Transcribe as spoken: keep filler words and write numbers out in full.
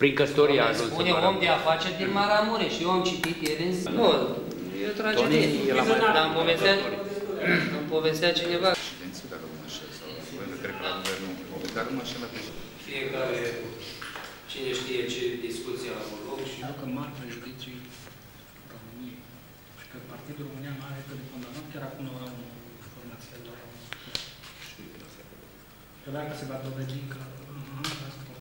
Prin căsătoria a ajuns în Spune om de afaceri din Maramureș. Eu am citit ieri în zi. Nu, e o tragedie. Dar îmi povestea, îmi povestea cineva. Președinții, dacă rămân așa, sau cred că la guvernul, dar rămân așa la președinție. Fiecare, cine știe ce discuție a avut loc și... Dacă mari prejudicii României și că Partidul România nu are că de condamnat, chiar acum nu au informația doar. Și că dacă se va dovedi că